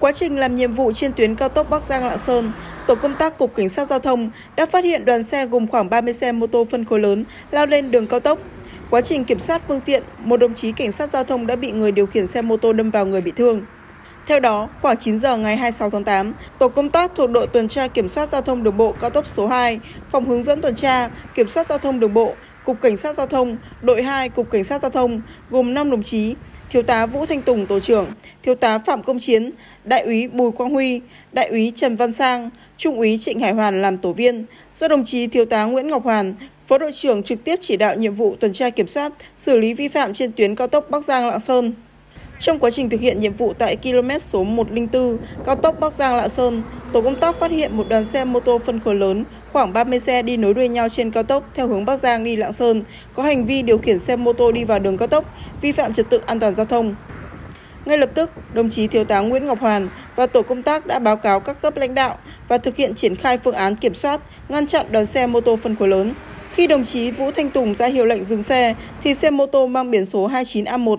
Quá trình làm nhiệm vụ trên tuyến cao tốc Bắc Giang - Lạng Sơn, tổ công tác Cục Cảnh sát Giao thông đã phát hiện đoàn xe gồm khoảng 30 xe mô tô phân khối lớn lao lên đường cao tốc. Quá trình kiểm soát phương tiện, một đồng chí cảnh sát giao thông đã bị người điều khiển xe mô tô đâm vào người bị thương. Theo đó, khoảng 9 giờ ngày 26 tháng 8, tổ công tác thuộc đội tuần tra kiểm soát giao thông đường bộ cao tốc số 2, phòng hướng dẫn tuần tra, kiểm soát giao thông đường bộ, Cục Cảnh sát Giao thông, đội 2, Cục Cảnh sát Giao thông, gồm 5 đồng chí, Thiếu tá Vũ Thanh Tùng, tổ trưởng, Thiếu tá Phạm Công Chiến, Đại úy Bùi Quang Huy, Đại úy Trần Văn Sang, Trung úy Trịnh Hải Hoàn làm tổ viên, do đồng chí Thiếu tá Nguyễn Ngọc Hoàn, Phó đội trưởng trực tiếp chỉ đạo nhiệm vụ tuần tra kiểm soát, xử lý vi phạm trên tuyến cao tốc Bắc Giang - Lạng Sơn. Trong quá trình thực hiện nhiệm vụ tại km số 104, cao tốc Bắc Giang - Lạng Sơn, tổ công tác phát hiện một đoàn xe mô tô phân khối lớn, khoảng 30 xe đi nối đuôi nhau trên cao tốc theo hướng Bắc Giang đi Lạng Sơn, có hành vi điều khiển xe mô tô đi vào đường cao tốc, vi phạm trật tự an toàn giao thông. Ngay lập tức, đồng chí Thiếu tá Nguyễn Ngọc Hoàn và tổ công tác đã báo cáo các cấp lãnh đạo và thực hiện triển khai phương án kiểm soát, ngăn chặn đoàn xe mô tô phân khối lớn. Khi đồng chí Vũ Thanh Tùng ra hiệu lệnh dừng xe, thì xe mô tô mang biển số 29A1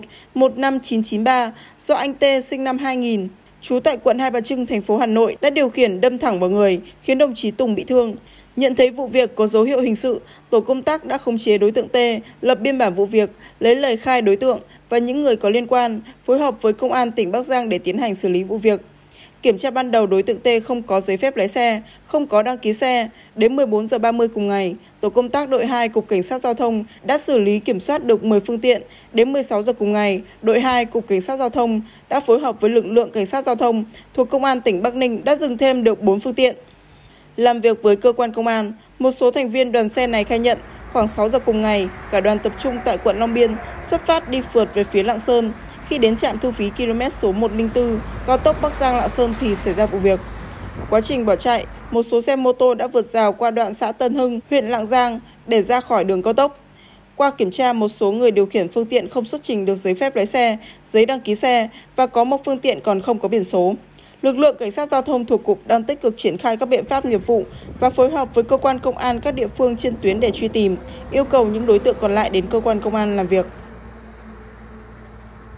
15993 do anh T sinh năm 2000, trú tại quận Hai Bà Trưng, thành phố Hà Nội đã điều khiển đâm thẳng vào người, khiến đồng chí Tùng bị thương. Nhận thấy vụ việc có dấu hiệu hình sự, tổ công tác đã khống chế đối tượng T, lập biên bản vụ việc, lấy lời khai đối tượng và những người có liên quan, phối hợp với Công an tỉnh Bắc Giang để tiến hành xử lý vụ việc. Kiểm tra ban đầu, đối tượng T không có giấy phép lái xe, không có đăng ký xe. Đến 14 giờ 30 cùng ngày, tổ công tác đội 2 Cục Cảnh sát Giao thông đã xử lý kiểm soát được 10 phương tiện. Đến 16 giờ cùng ngày, đội 2 Cục Cảnh sát Giao thông đã phối hợp với lực lượng Cảnh sát Giao thông thuộc Công an tỉnh Bắc Ninh đã dừng thêm được 4 phương tiện. Làm việc với cơ quan công an, một số thành viên đoàn xe này khai nhận khoảng 6 giờ cùng ngày, cả đoàn tập trung tại quận Long Biên, xuất phát đi phượt về phía Lạng Sơn. Khi đến trạm thu phí km số 104, cao tốc Bắc Giang - Lạng Sơn thì xảy ra vụ việc. Quá trình bỏ chạy, một số xe mô tô đã vượt rào qua đoạn xã Tân Hưng, huyện Lạng Giang để ra khỏi đường cao tốc. Qua kiểm tra, một số người điều khiển phương tiện không xuất trình được giấy phép lái xe, giấy đăng ký xe và có một phương tiện còn không có biển số. Lực lượng Cảnh sát Giao thông thuộc Cục đang tích cực triển khai các biện pháp nghiệp vụ và phối hợp với cơ quan công an các địa phương trên tuyến để truy tìm, yêu cầu những đối tượng còn lại đến cơ quan công an làm việc.